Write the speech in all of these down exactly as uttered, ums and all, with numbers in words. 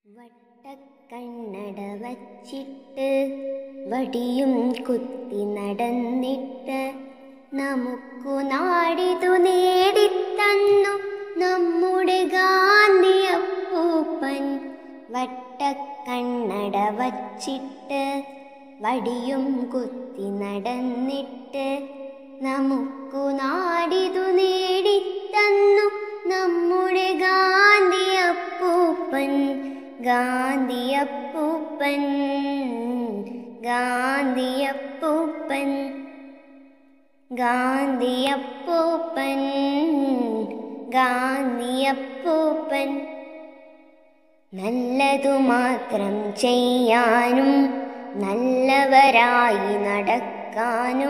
വട്ടക്കണ്ണട വച്ചിട്ട് വടിയും കുത്തി നടന്നിട്ട് നമുക്കു നാടിതു നേടിത്തന്നു നമ്മുടെ ഗാന്ധിയപ്പൂപ്പൻ. വട്ടക്കണ്ണട വച്ചിട്ട് വടിയും കുത്തി നടന്നിട്ട് നമുക്കു നാടിതു നേടിത്തന്നു നമ്മുടെ ഗാന്ധിയപ്പൂപ്പൻ. ഗാന്ധിയപ്പൂപ്പൻ ഗാന്ധിയപ്പൂപ്പൻ ഗാന്ധിയപ്പൂപ്പൻ ഗാന്ധിയപ്പൂപ്പൻ. നല്ലതു മാത്രം ചെയ്യാനും നല്ലവരായി നടക്കാനും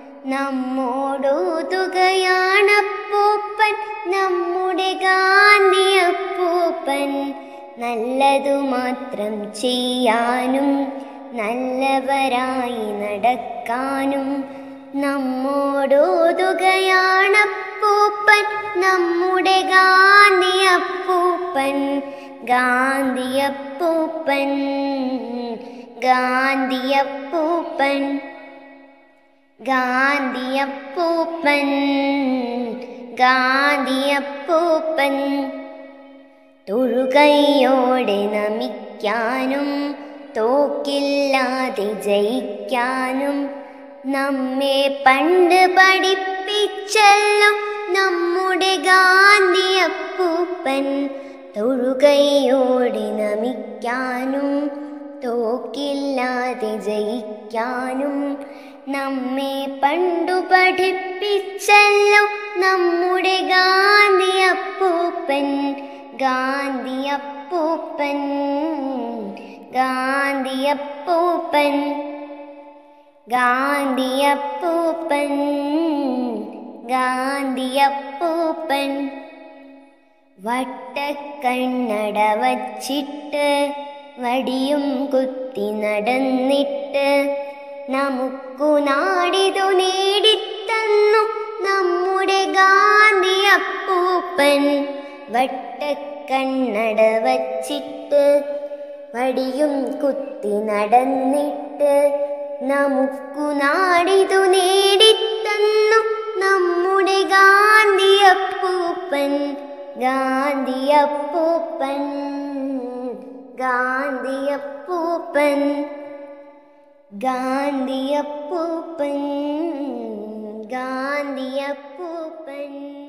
നമ്മോടോതുകയാണപ്പൂപ്പൻ നമ്മുടെ ഗാന്ധിയപ്പൂപ്പൻ. നല്ലതു മാത്രം ചെയ്യാനും നല്ലവരായി നടക്കാനും നമ്മോടോതുകയാണപ്പൂപ്പൻ നമ്മുടെ ഗാന്ധിയപ്പൂപ്പൻ. ഗാന്ധിയപ്പൂപ്പൻ ഗാന്ധിയപ്പൂപ്പൻ ഗാന്ധിയപ്പൂപ്പൻ ഗാന്ധിയപ്പൂപ്പൻ. തൊഴുകൈയോടെ നമിക്കാനും തോക്കില്ലാതെ ജയിക്കാനും നമ്മെ പണ്ട് പഠിപ്പിച്ചല്ലോ നമ്മുടെ ഗാന്ധിയപ്പൂപ്പൻ. തൊഴുകൈയോടെ നമിക്കാനും തോക്കില്ലാതെ ജയിക്കാനും നമ്മെ പണ്ടു പഠിപ്പിച്ചല്ലോ നമ്മുടെ ഗാന്ധിയപ്പൂപ്പൻ. ഗാന്ധിയപ്പൂപ്പൻ ഗാന്ധിയപ്പൂപ്പൻ ഗാന്ധിയപ്പൂപ്പൻ ഗാന്ധിയപ്പൂപ്പൻ. വട്ടക്കണ്ണട വച്ചിട്ട് വടിയും കുത്തി നടന്നിട്ട് നമുക്കു നാടിതു നേടിത്തന്നു നമ്മുടെ ഗാന്ധിയപ്പൂപ്പൻ. വട്ടക്കണ്ണട വച്ചിട്ട് വടിയും കുത്തി നടന്നിട്ട് നമുക്കു നാടിതു നേടിത്തന്നു നമ്മുടെ ഗാന്ധിയപ്പൂപ്പൻ. ഗാന്ധിയപ്പൂപ്പൻ ഗാന്ധിയപ്പൂപ്പൻ ഗാന്ധിയപ്പൂപ്പൻ ഗാന്ധിയപ്പൂപ്പൻ.